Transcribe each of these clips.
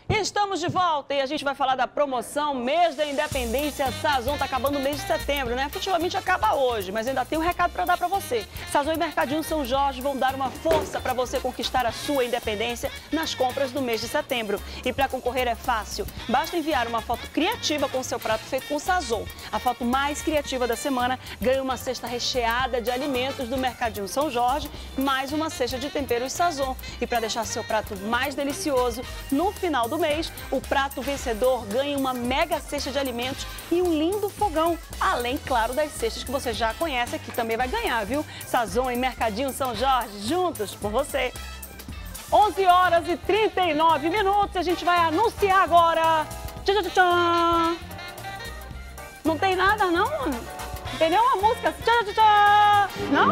Estamos de volta e a gente vai falar da promoção Mês da Independência Sazon. Tá acabando o mês de setembro, né? Efetivamente acaba hoje, mas ainda tem um recado para dar para você. Sazon e Mercadinho São Jorge vão dar uma força para você conquistar a sua independência nas compras do mês de setembro. E para concorrer é fácil. Basta enviar uma foto criativa com seu prato feito com Sazon. A foto mais criativa da semana ganha uma cesta recheada de alimentos do Mercadinho São Jorge, mais uma cesta de temperos Sazon. E para deixar seu prato mais delicioso, no final do mês, o prato vencedor ganha uma mega cesta de alimentos e um lindo fogão. Além, claro, das cestas que você já conhece, que também vai ganhar, viu? Sazon e Mercadinho São Jorge, juntos por você. 11 horas e 39 minutos, a gente vai anunciar agora. Tchan, tchan, tchan. Não tem nada, não? Não tem nenhuma música? Tchan, tchan, tchan. Não?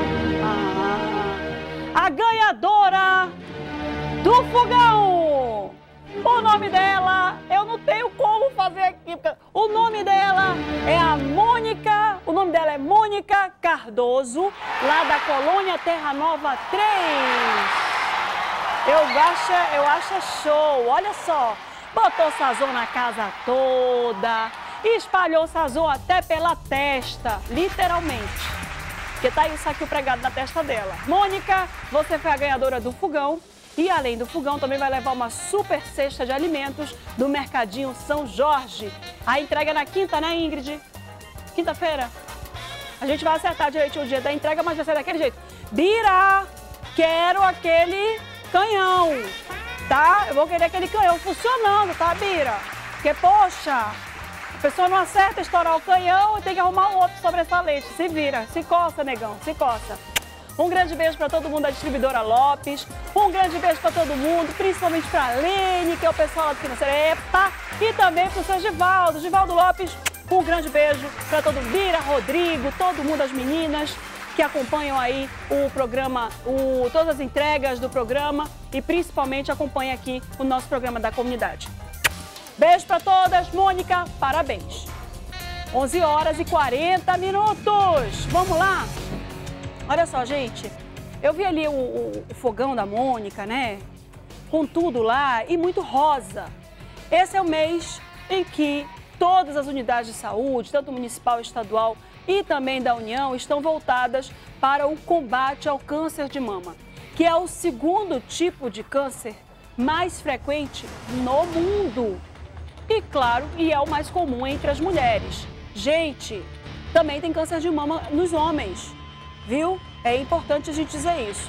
A ganhadora do fogão! O nome dela, eu não tenho como fazer aqui. O nome dela é a Mônica, o nome dela é Mônica Cardoso, lá da Colônia Terra Nova 3. Eu acho show, olha só. Botou Sazon na casa toda, espalhou Sazon até pela testa, literalmente. Porque tá aí o saquinho pregado na testa dela. Mônica, você foi a ganhadora do fogão. E além do fogão, também vai levar uma super cesta de alimentos do Mercadinho São Jorge. A entrega é na quinta, né, Ingrid? Quinta-feira. A gente vai acertar direitinho o dia da entrega, mas vai ser daquele jeito. Bira, quero aquele canhão, tá? Eu vou querer aquele canhão funcionando, tá, Bira? Porque, poxa, a pessoa não acerta estourar o canhão e tem que arrumar um outro sobressalente. Se vira, se coça, negão, se coça. Um grande beijo para todo mundo da distribuidora Lopes. Um grande beijo para todo mundo, principalmente para a Lene, que é o pessoal lá do Financeiro EPA. E também para o seu Givaldo Lopes. Um grande beijo para todo mundo, Bira, Rodrigo, todo mundo, as meninas que acompanham aí o programa, todas as entregas do programa e principalmente acompanham aqui o nosso programa da comunidade. Beijo para todas. Mônica, parabéns. 11 horas e 40 minutos. Vamos lá? Olha só, gente, eu vi ali o fogão da Mônica, né? Com tudo lá e muito rosa. Esse é o mês em que todas as unidades de saúde, tanto municipal, estadual e também da União, estão voltadas para o combate ao câncer de mama, que é o segundo tipo de câncer mais frequente no mundo. E claro, é o mais comum entre as mulheres. Gente, também tem câncer de mama nos homens. Viu? É importante a gente dizer isso.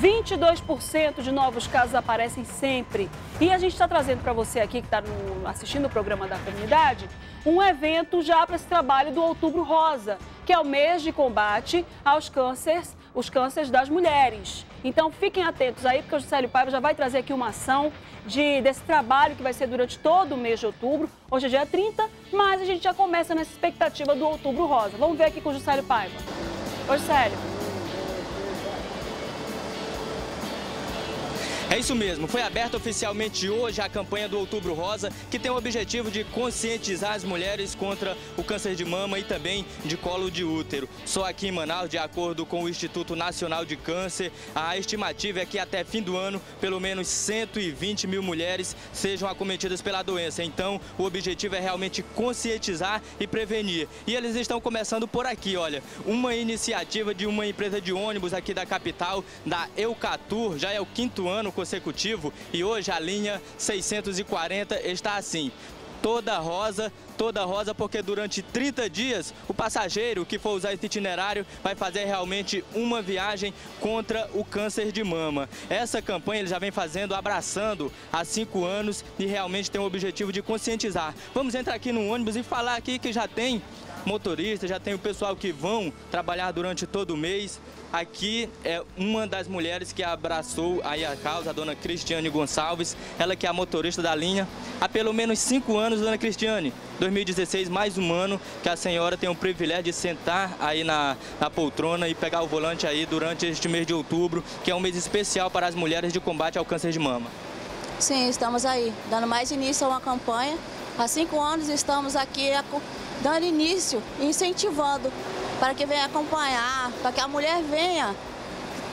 22% de novos casos aparecem sempre. E a gente está trazendo para você aqui que está assistindo o programa da comunidade, um evento já para esse trabalho do Outubro Rosa, que é o mês de combate aos cânceres, os cânceres das mulheres. Então fiquem atentos aí, porque o Juscelio Paiva já vai trazer aqui uma ação desse trabalho que vai ser durante todo o mês de outubro. Hoje é dia 30, mas a gente já começa nessa expectativa do Outubro Rosa. Vamos ver aqui com o Juscelio Paiva. Ô, Juscelio. É isso mesmo, foi aberta oficialmente hoje a campanha do Outubro Rosa, que tem o objetivo de conscientizar as mulheres contra o câncer de mama e também de colo de útero. Só aqui em Manaus, de acordo com o Instituto Nacional de Câncer, a estimativa é que até fim do ano, pelo menos 120 mil mulheres sejam acometidas pela doença. Então, o objetivo é realmente conscientizar e prevenir. E eles estão começando por aqui, olha, uma iniciativa de uma empresa de ônibus aqui da capital, da Eucatur, já é o 5º ano consecutivo e hoje a linha 640 está assim, toda rosa porque durante 30 dias o passageiro que for usar esse itinerário vai fazer realmente uma viagem contra o câncer de mama. Essa campanha ele já vem fazendo, abraçando há 5 anos e realmente tem o objetivo de conscientizar. Vamos entrar aqui no ônibus e falar aqui que já tem motorista, já tem o pessoal que vão trabalhar durante todo o mês. Aqui é uma das mulheres que abraçou aí a causa, a dona Cristiane Gonçalves, ela que é a motorista da linha há pelo menos 5 anos, dona Cristiane. 2016, mais um ano que a senhora tem o privilégio de sentar aí na poltrona e pegar o volante aí durante este mês de outubro, que é um mês especial para as mulheres de combate ao câncer de mama. Sim, estamos aí, dando mais início a uma campanha. Há 5 anos estamos aqui dando início e incentivando para que venha acompanhar, para que a mulher venha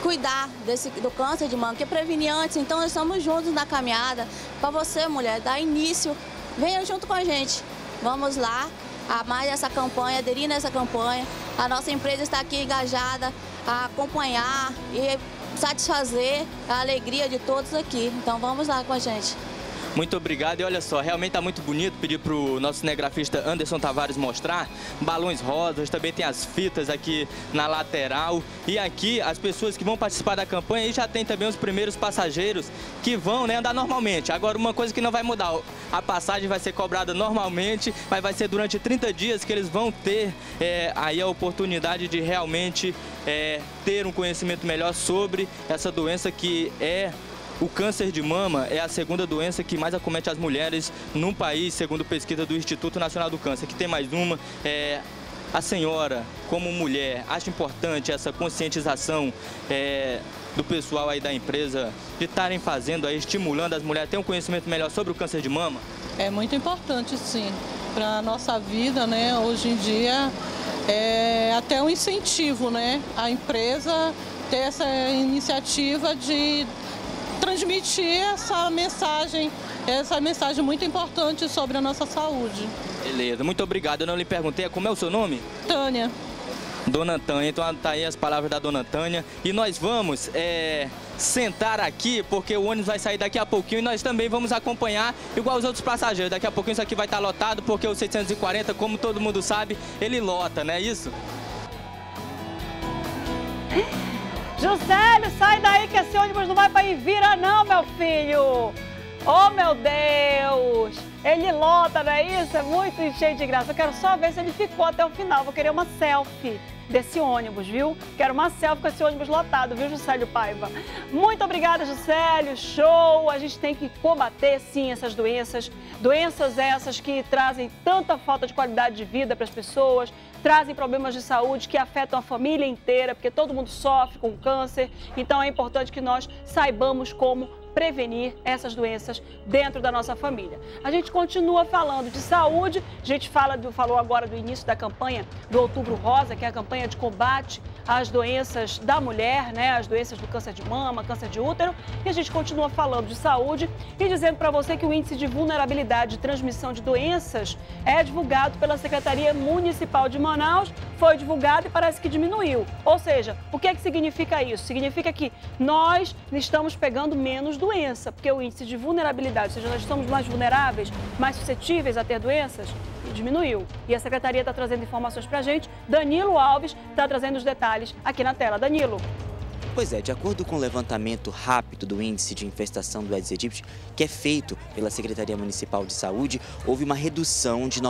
cuidar do câncer de mama, que é prevenir antes. Então nós estamos juntos na caminhada. Para você, mulher, dar início, venha junto com a gente. Vamos lá, a mais essa campanha, aderir nessa campanha. A nossa empresa está aqui engajada a acompanhar e satisfazer a alegria de todos aqui. Então vamos lá com a gente. Muito obrigado. E olha só, realmente está muito bonito. Pedir para o nosso cinegrafista Anderson Tavares mostrar balões rosas, também tem as fitas aqui na lateral. E aqui as pessoas que vão participar da campanha, e já tem também os primeiros passageiros que vão, né, andar normalmente. Agora, uma coisa que não vai mudar, a passagem vai ser cobrada normalmente, mas vai ser durante 30 dias que eles vão ter aí a oportunidade de realmente ter um conhecimento melhor sobre essa doença que é... O câncer de mama é a segunda doença que mais acomete as mulheres no país, segundo pesquisa do Instituto Nacional do Câncer. Aqui tem mais uma. A senhora, como mulher, acha importante essa conscientização do pessoal aí da empresa de estarem fazendo, aí, estimulando as mulheres a ter um conhecimento melhor sobre o câncer de mama? É muito importante, sim, para a nossa vida, né? Hoje em dia é até um incentivo, né? A empresa ter essa iniciativa de transmitir essa mensagem muito importante sobre a nossa saúde. Beleza, muito obrigado. Eu não lhe perguntei, como é o seu nome? Tânia. Dona Tânia, então tá aí as palavras da Dona Tânia. E nós vamos sentar aqui, porque o ônibus vai sair daqui a pouquinho e nós também vamos acompanhar igual os outros passageiros. Daqui a pouquinho isso aqui vai estar lotado, porque o 640, como todo mundo sabe, ele lota, não é isso? Juscelio, sai daí que esse ônibus não vai para Ivira não, meu filho. Oh, meu Deus. Ele lota, não é isso? É muito cheio de graça. Eu quero só ver se ele ficou até o final. Vou querer uma selfie desse ônibus, viu? Quero uma selfie com esse ônibus lotado, viu, Juscelio Paiva? Muito obrigada, Juscelio. Show! A gente tem que combater, sim, essas doenças. Doenças essas que trazem tanta falta de qualidade de vida para as pessoas, trazem problemas de saúde que afetam a família inteira, porque todo mundo sofre com câncer. Então é importante que nós saibamos como prevenir essas doenças dentro da nossa família. A gente continua falando de saúde, a gente falou agora do início da campanha do Outubro Rosa, que é a campanha de combate às doenças da mulher, né, as doenças do câncer de mama, câncer de útero, e a gente continua falando de saúde e dizendo para você que o índice de vulnerabilidade de transmissão de doenças é divulgado pela Secretaria Municipal de Manaus, foi divulgado e parece que diminuiu. Ou seja, o que é que significa isso? Significa que nós estamos pegando menos doença, porque o índice de vulnerabilidade, ou seja, nós estamos mais vulneráveis, mais suscetíveis a ter doenças, diminuiu. E a Secretaria está trazendo informações para a gente. Danilo Alves está trazendo os detalhes aqui na tela. Danilo. Pois é, de acordo com o levantamento rápido do índice de infestação do Aedes aegypti, que é feito pela Secretaria Municipal de Saúde, houve uma redução de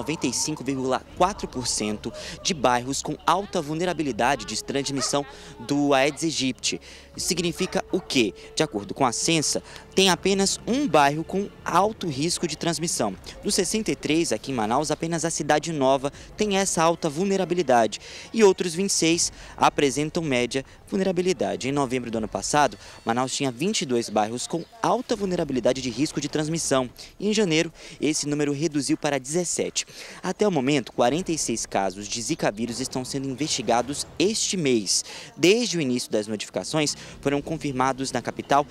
95,4% de bairros com alta vulnerabilidade de transmissão do Aedes aegypti. Isso significa o quê? De acordo com a Censa, tem apenas um bairro com alto risco de transmissão. Dos 63 aqui em Manaus, apenas a Cidade Nova tem essa alta vulnerabilidade e outros 26 apresentam média vulnerabilidade. Em novembro do ano passado, Manaus tinha 22 bairros com alta vulnerabilidade de risco de transmissão. E em janeiro, esse número reduziu para 17. Até o momento, 46 casos de Zika vírus estão sendo investigados este mês. Desde o início das notificações, foram confirmados na capital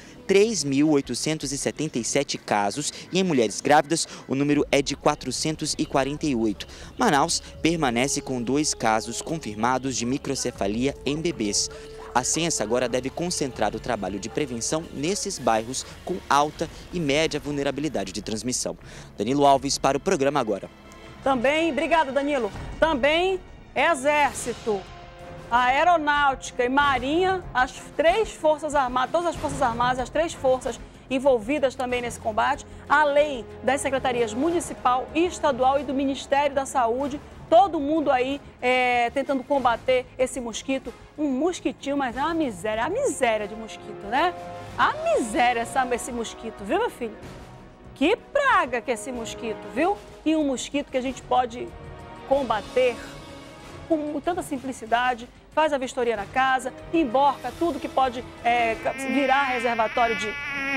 3.877 casos e em mulheres grávidas o número é de 448. Manaus permanece com 2 casos confirmados de microcefalia em bebês. A Censa agora deve concentrar o trabalho de prevenção nesses bairros com alta e média vulnerabilidade de transmissão. Danilo Alves para o programa Agora. Também, obrigada, Danilo. Também Exército, Aeronáutica e Marinha, as 3 Forças Armadas, todas as Forças Armadas, as 3 forças envolvidas também nesse combate, além das secretarias municipal e estadual e do Ministério da Saúde, todo mundo aí tentando combater esse mosquito, um mosquitinho, mas é uma miséria, a miséria de mosquito, né? A miséria esse mosquito, viu, meu filho? Que praga que é esse mosquito, viu? E um mosquito que a gente pode combater com tanta simplicidade, faz a vistoria na casa, emborca tudo que pode virar reservatório de...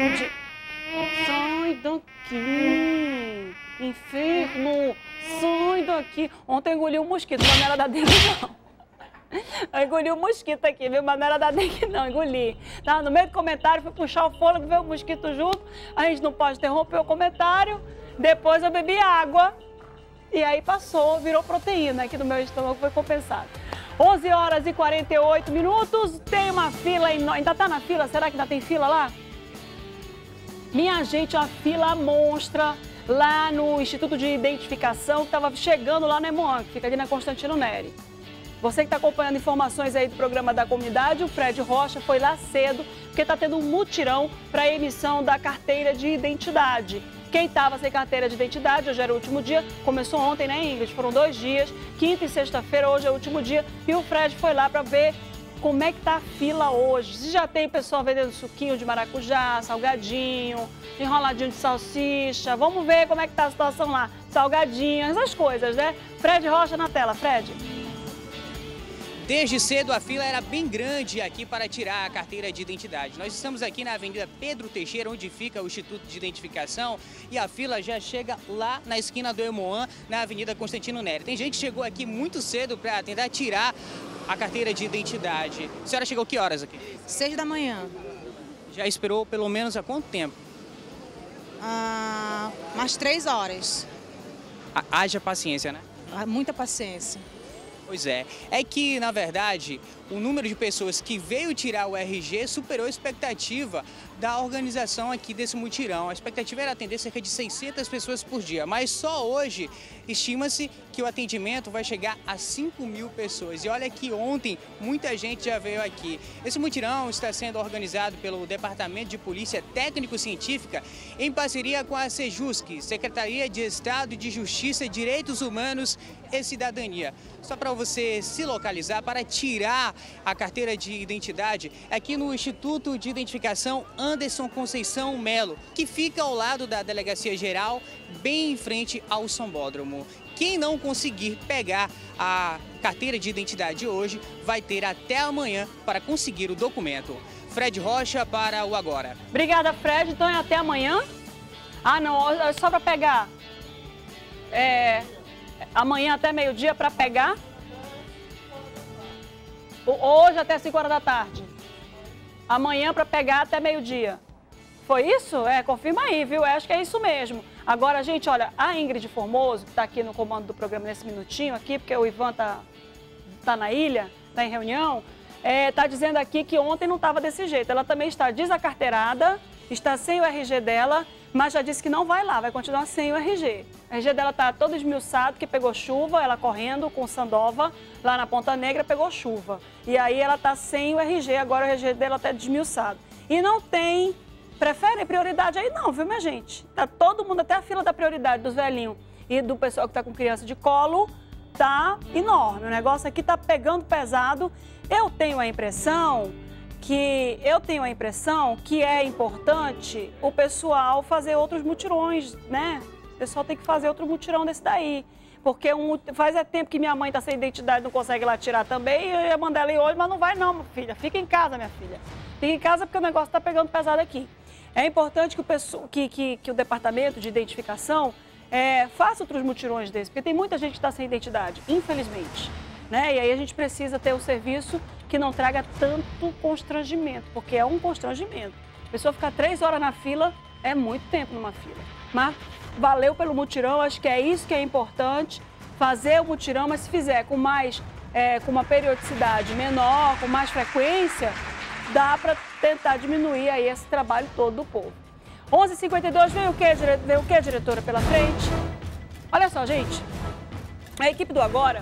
Sai daqui, inferno, sai daqui. Ontem eu engoli um mosquito, mas não era da dentro, não. Eu engoli um mosquito aqui, viu? Mas não era da dengue, não, engoli. Tava no meio do comentário, fui puxar o fôlego, veio o mosquito junto. A gente não pode interromper o comentário. Depois eu bebi água e aí passou, virou proteína aqui no meu estômago, foi compensado. 11 horas e 48 minutos, tem uma fila enorme. Ainda tá na fila? Será que ainda tem fila lá? Minha gente, a fila monstra lá no Instituto de Identificação, que estava chegando lá no Emoan, que fica ali na Constantino Neri. Você que está acompanhando informações aí do programa da comunidade, o Fred Rocha foi lá cedo, porque está tendo um mutirão para a emissão da carteira de identidade. Quem estava sem carteira de identidade, hoje era o último dia, começou ontem, né, Ingrid? Foram 2 dias, quinta e sexta-feira, hoje é o último dia, e o Fred foi lá para ver como é que tá a fila hoje. Se já tem pessoal vendendo suquinho de maracujá, salgadinho, enroladinho de salsicha. Vamos ver como é que tá a situação lá. Salgadinho, essas coisas, né? Fred Rocha na tela, Fred. Desde cedo a fila era bem grande aqui para tirar a carteira de identidade. Nós estamos aqui na Avenida Pedro Teixeira, onde fica o Instituto de Identificação, e a fila já chega lá na esquina do Emoan, na Avenida Constantino Neri. Tem gente que chegou aqui muito cedo para tentar tirar a carteira de identidade. A senhora chegou que horas aqui? 6 da manhã. Já esperou pelo menos há quanto tempo? Umas 3 horas. Haja paciência, né? Muita paciência. Pois é. É que, na verdade, o número de pessoas que veio tirar o RG superou a expectativa da organização aqui desse mutirão. A expectativa era atender cerca de 600 pessoas por dia, mas só hoje estima-se que o atendimento vai chegar a 5.000 pessoas. E olha que ontem muita gente já veio aqui. Esse mutirão está sendo organizado pelo Departamento de Polícia Técnico-Científica em parceria com a Sejusc, Secretaria de Estado de Justiça, Direitos Humanos e Cidadania. Só para você se localizar, para tirar a carteira de identidade, aqui no Instituto de Identificação Anderson Conceição Melo, que fica ao lado da Delegacia Geral, bem em frente ao Sambódromo. Quem não conseguir pegar a carteira de identidade hoje vai ter até amanhã para conseguir o documento. Fred Rocha para o Agora. Obrigada, Fred. Então é até amanhã? Ah, não, é só para pegar. Amanhã até meio-dia para pegar? Hoje até 5 horas da tarde. Amanhã para pegar até meio-dia. Foi isso? Confirma aí, viu? Acho que é isso mesmo. Agora, gente, olha, a Ingrid Formoso, que está aqui no comando do programa nesse minutinho aqui, porque o Ivan tá na ilha, tá em reunião, tá dizendo aqui que ontem não estava desse jeito. Ela também está desacarteirada, está sem o RG dela, mas já disse que não vai lá, vai continuar sem o RG. O RG dela está todo esmiuçado, que pegou chuva, ela correndo com Sandova, lá na Ponta Negra, pegou chuva. E aí ela está sem o RG, agora o RG dela está desmiuçado. E não tem... Preferem prioridade aí não, viu, minha gente? Tá todo mundo, até a fila da prioridade dos velhinhos e do pessoal que tá com criança de colo, tá enorme. O negócio aqui tá pegando pesado. Eu tenho a impressão que é importante o pessoal fazer outros mutirões, né? O pessoal tem que fazer outro mutirão desse daí. Porque faz tempo que minha mãe tá sem identidade, não consegue ir lá tirar também. Eu ia mandar ela ir hoje, mas não vai não, minha filha. Fica em casa, minha filha. Fica em casa porque o negócio tá pegando pesado aqui. É importante que o Departamento de Identificação faça outros mutirões desses, porque tem muita gente que está sem identidade, infelizmente. Né? E aí a gente precisa ter um serviço que não traga tanto constrangimento, porque é um constrangimento. A pessoa ficar 3 horas na fila é muito tempo numa fila. Mas valeu pelo mutirão, acho que é isso que é importante, fazer o mutirão, mas se fizer com uma periodicidade menor, com mais frequência, dá para tentar diminuir aí esse trabalho todo do povo. 11h52, veio o que, diretora, pela frente? Olha só, gente, a equipe do Agora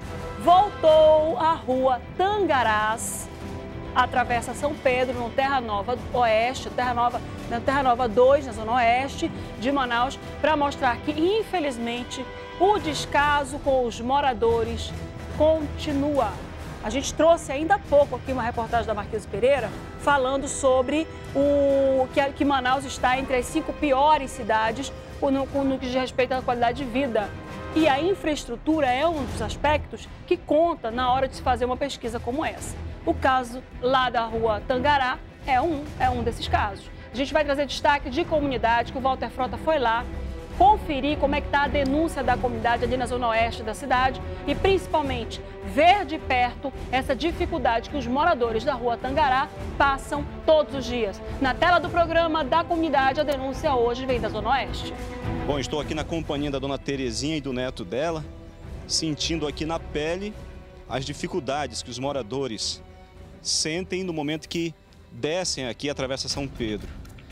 voltou à rua Tangarás, atravessa São Pedro, no Terra Nova Oeste, na Terra Nova 2, na Zona Oeste de Manaus, para mostrar que, infelizmente, o descaso com os moradores continua. A gente trouxe ainda há pouco aqui uma reportagem da Marquise Pereira falando sobre que Manaus está entre as 5 piores cidades no que diz respeito à qualidade de vida. E a infraestrutura é um dos aspectos que conta na hora de se fazer uma pesquisa como essa. O caso lá da rua Tangará é um desses casos. A gente vai trazer destaque de comunidade, que o Walter Frota foi lá conferir como é que está a denúncia da comunidade ali na zona oeste da cidade e principalmente ver de perto essa dificuldade que os moradores da rua Tangará passam todos os dias. Na tela do programa da comunidade, a denúncia hoje vem da zona oeste. Bom, estou aqui na companhia da dona Terezinha e do neto dela, sentindo aqui na pele as dificuldades que os moradores sentem no momento que descem aqui e atravessam São Pedro.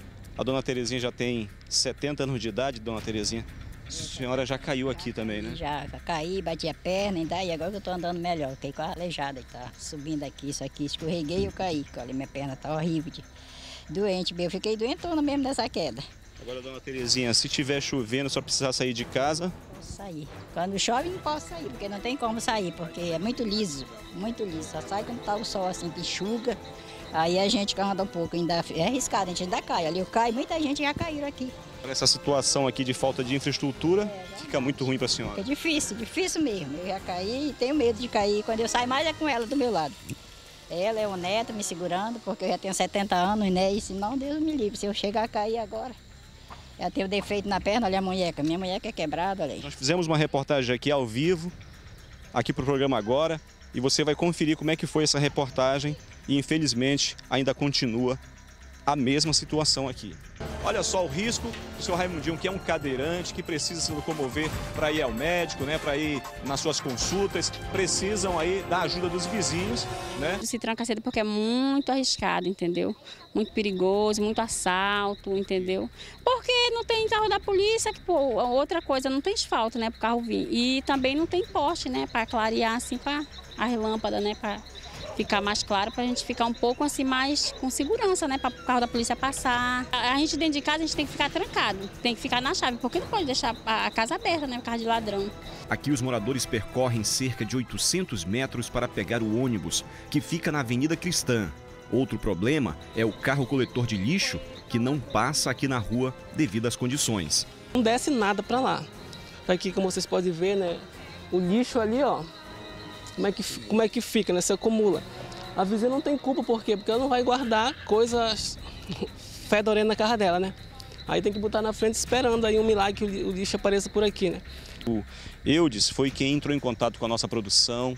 A dona Terezinha já tem 70 anos de idade, dona Terezinha. A senhora já caiu aqui também, né? Já caí, bati a perna e daí agora que eu tô andando melhor. Fiquei quase aleijada, tá subindo aqui, isso aqui, escorreguei e eu caí. Olha, minha perna tá horrível, doente, eu fiquei doentona mesmo dessa queda. Agora, dona Terezinha, se tiver chovendo, só precisar sair de casa? Posso sair. Quando chove não posso sair, porque não tem como sair, porque é muito liso, muito liso. Só sai quando tá o sol assim, que enxuga. Aí a gente anda um pouco, ainda é arriscado, a gente ainda cai. Ali eu caio, muita gente já caiu aqui. Essa situação aqui de falta de infraestrutura fica muito ruim para a senhora. É difícil, difícil mesmo. Eu já caí e tenho medo de cair. Quando eu saio mais é com ela do meu lado. Ela é o neto me segurando, porque eu já tenho 70 anos, né? E se não, Deus me livre, se eu chegar a cair agora. Já tenho defeito na perna, olha a munheca. Minha munheca é quebrada, olha aí. Nós fizemos uma reportagem aqui ao vivo, aqui para o programa agora, e você vai conferir como é que foi essa reportagem e infelizmente ainda continua a mesma situação aqui. Olha só o risco do senhor Raimundinho, que é um cadeirante, que precisa se locomover para ir ao médico, né, para ir nas suas consultas, precisam aí da ajuda dos vizinhos, né? Se tranca cedo porque é muito arriscado, entendeu? Muito perigoso, muito assalto, entendeu? Porque não tem carro da polícia, que pô, outra coisa, não tem asfalto, né, para o carro vir. E também não tem poste, né, para clarear assim, para as lâmpadas, né, para ficar mais claro, para a gente ficar um pouco assim mais com segurança, né, para o carro da polícia passar. A gente dentro de casa, a gente tem que ficar trancado, tem que ficar na chave, porque não pode deixar a casa aberta, né, por causa de ladrão. Aqui os moradores percorrem cerca de 800 metros para pegar o ônibus, que fica na Avenida Cristã. Outro problema é o carro coletor de lixo, que não passa aqui na rua devido às condições. Não desce nada para lá. Aqui, como vocês podem ver, né, o lixo ali, ó, como é que fica, né? Se acumula. A vizinha não tem culpa, por quê? Porque ela não vai guardar coisas fedorenta na casa dela, né? Aí tem que botar na frente esperando aí um milagre que o lixo apareça por aqui, né? O Eudes foi quem entrou em contato com a nossa produção,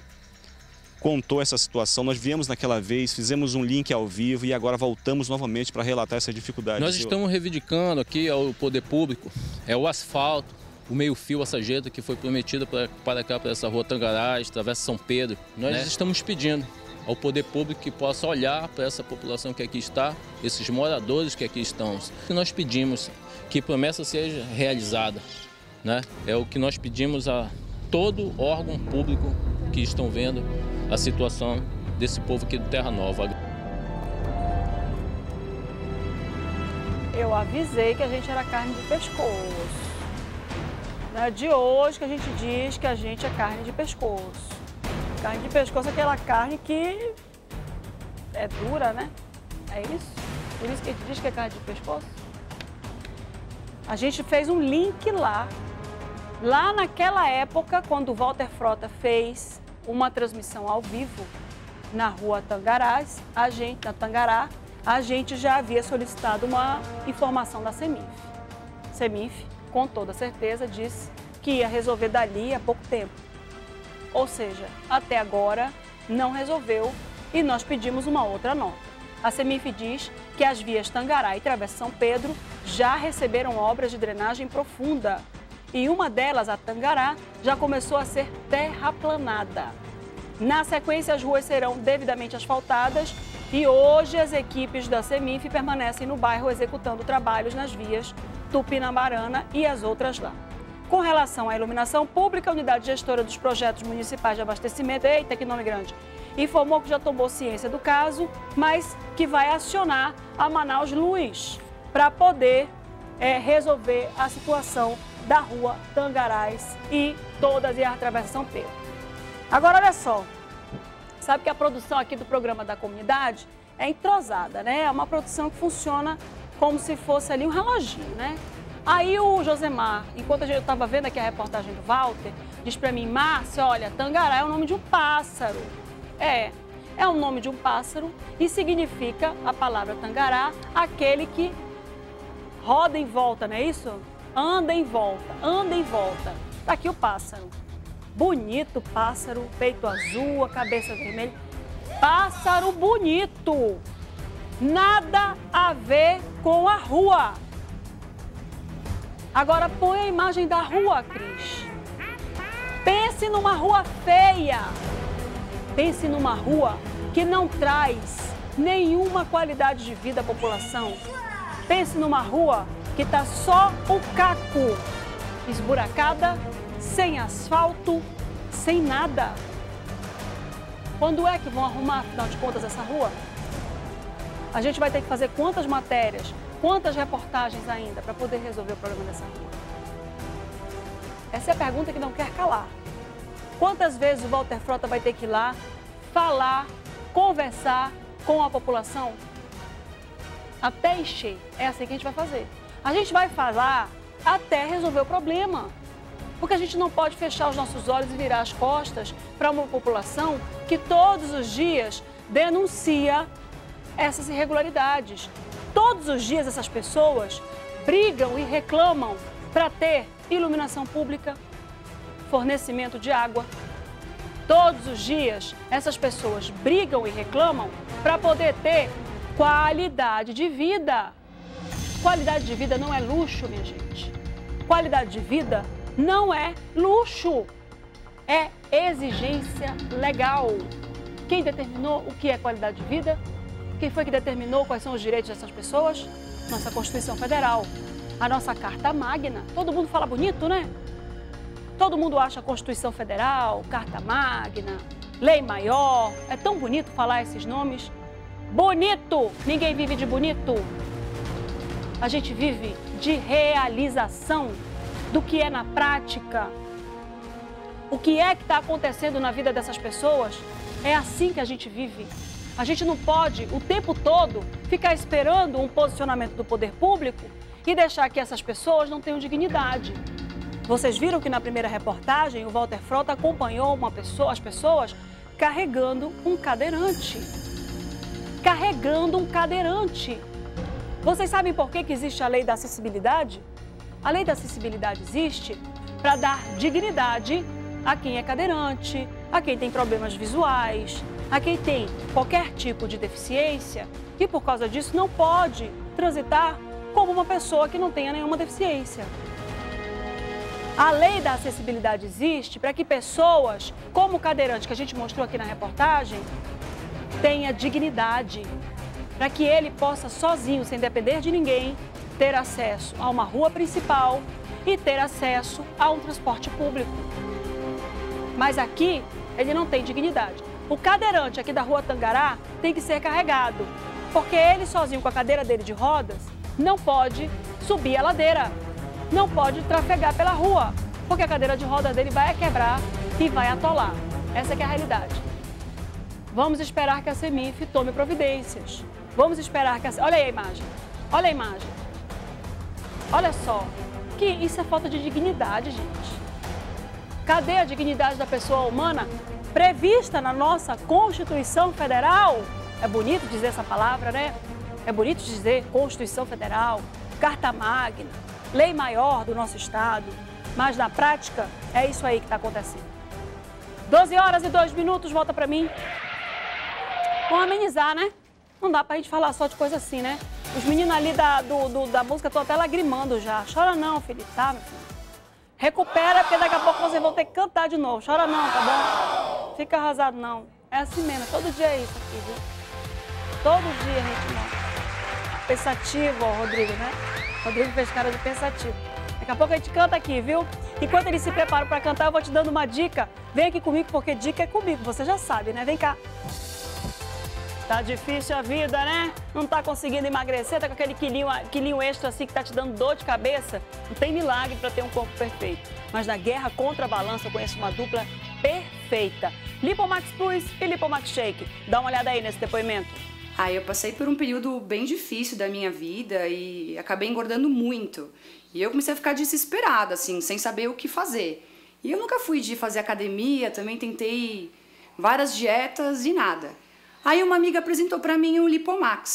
contou essa situação. Nós viemos naquela vez, fizemos um link ao vivo e agora voltamos novamente para relatar essa dificuldade. Nós estamos reivindicando aqui ao poder público, o asfalto, o meio-fio, a sarjeta que foi prometida para essa rua Tangarás, Travessa São Pedro. Nós estamos pedindo ao poder público que possa olhar para essa população que aqui está, esses moradores que aqui estão. E nós pedimos que a promessa seja realizada, né? É o que nós pedimos a todo órgão público que estão vendo a situação desse povo aqui do Terra Nova. Eu avisei que a gente era carne de pescoço. Não é de hoje que a gente diz que a gente é carne de pescoço. Carne de pescoço é aquela carne que é dura, né? É isso? Por isso que a gente diz que é carne de pescoço? A gente fez um link lá. Lá naquela época, quando o Walter Frota fez uma transmissão ao vivo na rua Tangarás, na Tangará, a gente já havia solicitado uma informação da CEMIF. CEMIF, com toda certeza, disse que ia resolver dali a pouco tempo. Ou seja, até agora não resolveu e nós pedimos uma outra nota. A CEMIF diz que as vias Tangará e Travessa São Pedro já receberam obras de drenagem profunda e uma delas, a Tangará, já começou a ser terraplanada. Na sequência, as ruas serão devidamente asfaltadas e hoje as equipes da CEMIF permanecem no bairro executando trabalhos nas vias Tupinambarana e as outras lá. Com relação à iluminação pública, a unidade gestora dos projetos municipais de abastecimento, eita que nome grande, informou que já tomou ciência do caso, mas que vai acionar a Manaus Luz para poder resolver a situação da rua Tangarás e todas as Travessa São Pedro. Agora, olha só, sabe que a produção aqui do programa da comunidade é entrosada, né? É uma produção que funciona como se fosse ali um reloginho, né? Aí o Josemar, enquanto eu estava vendo aqui a reportagem do Walter, diz para mim, Márcia, olha, Tangará é o nome de um pássaro. É o nome de um pássaro e significa, a palavra Tangará, aquele que roda em volta, não é isso? anda em volta, anda em volta. Tá aqui o pássaro. Bonito pássaro, peito azul, a cabeça vermelha. Pássaro bonito. Nada a ver com a rua. Agora põe a imagem da rua, Cris. Pense numa rua feia. Pense numa rua que não traz nenhuma qualidade de vida à população. Pense numa rua que está só o caco, esburacada, sem asfalto, sem nada. Quando é que vão arrumar, afinal de contas, essa rua? A gente vai ter que fazer quantas matérias, quantas reportagens ainda para poder resolver o problema dessa rua? Essa é a pergunta que não quer calar. Quantas vezes o Walter Frota vai ter que ir lá, falar, conversar com a população? Até encher. É assim que a gente vai fazer. A gente vai falar até resolver o problema. Porque a gente não pode fechar os nossos olhos e virar as costas para uma população que todos os dias denuncia essas irregularidades. Todos os dias essas pessoas brigam e reclamam para ter iluminação pública, fornecimento de água. Todos os dias essas pessoas brigam e reclamam para poder ter qualidade de vida. Qualidade de vida não é luxo, minha gente. Qualidade de vida não é luxo, é exigência legal. Quem determinou o que é qualidade de vida? Quem foi que determinou quais são os direitos dessas pessoas? Nossa Constituição Federal, a nossa Carta Magna. Todo mundo fala bonito, né? Todo mundo acha a Constituição Federal, Carta Magna, Lei Maior. É tão bonito falar esses nomes. Bonito! Ninguém vive de bonito. A gente vive de realização do que é na prática. O que é que está acontecendo na vida dessas pessoas? É assim que a gente vive. A gente não pode, o tempo todo, ficar esperando um posicionamento do poder público e deixar que essas pessoas não tenham dignidade. Vocês viram que na primeira reportagem o Walter Frota acompanhou as pessoas carregando um cadeirante. Carregando um cadeirante. Vocês sabem por que existe a lei da acessibilidade? A lei da acessibilidade existe para dar dignidade a quem é cadeirante, a quem tem problemas visuais, a quem tem qualquer tipo de deficiência e por causa disso não pode transitar como uma pessoa que não tenha nenhuma deficiência. A lei da acessibilidade existe para que pessoas como o cadeirante que a gente mostrou aqui na reportagem tenha dignidade, para que ele possa sozinho, sem depender de ninguém, ter acesso a uma rua principal e ter acesso a um transporte público. Mas aqui ele não tem dignidade. O cadeirante aqui da Rua Tangará tem que ser carregado, porque ele sozinho com a cadeira dele de rodas não pode subir a ladeira, não pode trafegar pela rua, porque a cadeira de rodas dele vai quebrar e vai atolar. Essa que é a realidade. Vamos esperar que a CEMIF tome providências. Vamos esperar que a... Olha aí a imagem. Olha a imagem. Olha só. Que isso é falta de dignidade, gente. Cadê a dignidade da pessoa humana prevista na nossa Constituição Federal? É bonito dizer essa palavra, né? É bonito dizer Constituição Federal, Carta Magna, Lei Maior do nosso Estado. Mas na prática, é isso aí que está acontecendo. 12h02, volta para mim. Vamos amenizar, né? Não dá pra gente falar só de coisa assim, né? Os meninos ali da música estão até lagrimando já. Chora não, Felipe, tá, meu filho? Recupera, porque daqui a pouco vocês vão ter que cantar de novo. Chora não, tá bom? Fica arrasado não. É assim mesmo, todo dia é isso aqui, viu? Todo dia a gente não. Pensativo, ó, Rodrigo, né? Rodrigo fez cara de pensativo. Daqui a pouco a gente canta aqui, viu? Enquanto eles se preparam pra cantar, eu vou te dando uma dica. Vem aqui comigo, porque dica é comigo. Você já sabe, né? Vem cá. Tá difícil a vida, né? Não tá conseguindo emagrecer, tá com aquele quilinho extra assim que tá te dando dor de cabeça. Não tem milagre para ter um corpo perfeito. Mas na guerra contra a balança eu conheço uma dupla perfeita. Lipomax Plus e Lipomax Shake. Dá uma olhada aí nesse depoimento. Eu passei por um período bem difícil da minha vida e acabei engordando muito. E eu comecei a ficar desesperada, assim, sem saber o que fazer. E eu nunca fui de fazer academia, também tentei várias dietas e nada. Aí uma amiga apresentou para mim o Lipomax.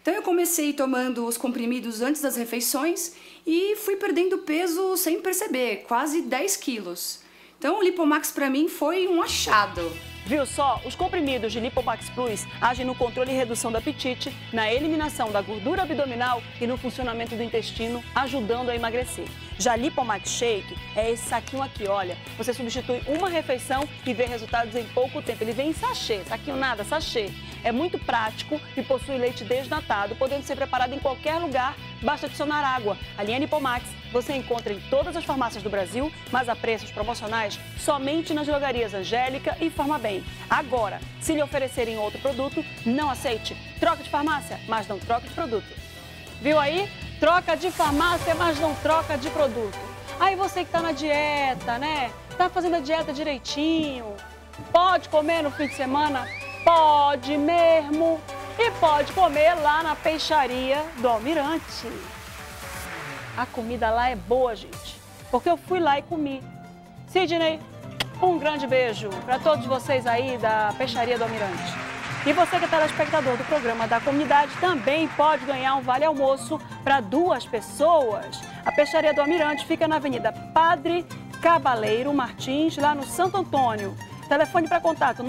Então eu comecei tomando os comprimidos antes das refeições e fui perdendo peso sem perceber, quase 10 quilos. Então o Lipomax para mim foi um achado. Viu só? Os comprimidos de Lipomax Plus agem no controle e redução do apetite, na eliminação da gordura abdominal e no funcionamento do intestino, ajudando a emagrecer. Já Lipomax Shake é esse saquinho aqui, olha. Você substitui uma refeição e vê resultados em pouco tempo. Ele vem em sachê, saquinho nada, sachê. É muito prático e possui leite desnatado, podendo ser preparado em qualquer lugar, basta adicionar água. A linha Lipomax você encontra em todas as farmácias do Brasil, mas a preços promocionais somente nas drogarias Angélica e Farmabem. Agora, se lhe oferecerem outro produto, não aceite. Troca de farmácia, mas não troca de produto. Viu aí? Troca de farmácia, mas não troca de produto. Aí você que tá na dieta, né? Tá fazendo a dieta direitinho. Pode comer no fim de semana? Pode mesmo. E pode comer lá na peixaria do Almirante. A comida lá é boa, gente. Porque eu fui lá e comi. Sidney, um grande beijo para todos vocês aí da peixaria do Almirante. E você que é telespectador do programa da comunidade também pode ganhar um vale almoço para 2 pessoas. A peixaria do Almirante fica na Avenida Padre Cabaleiro Martins, lá no Santo Antônio. Telefone para contato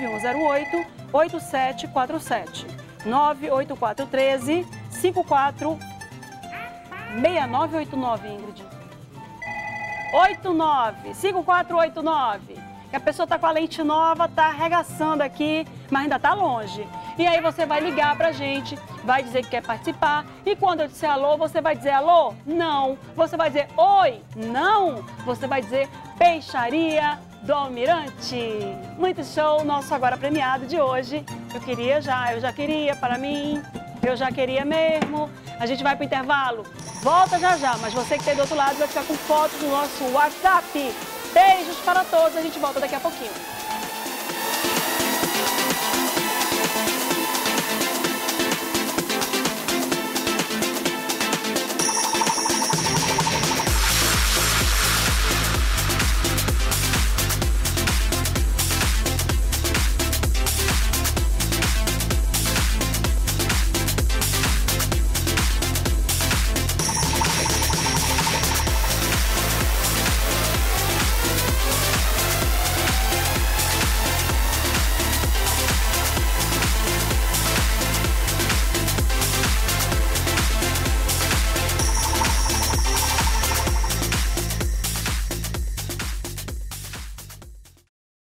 99108-8747. 98413-546989, Ingrid. 5489. Que a pessoa tá com a lente nova, tá arregaçando aqui, mas ainda tá longe. E aí você vai ligar pra gente, vai dizer que quer participar. E quando eu disser alô, você vai dizer alô? Não. Você vai dizer oi? Não. Você vai dizer peixaria do Almirante. Muito show, nosso agora premiado de hoje. Eu já queria para mim, eu já queria mesmo. A gente vai pro intervalo, volta já já, mas você que tem do outro lado vai ficar com fotos no nosso WhatsApp. Beijos para todos, a gente volta daqui a pouquinho.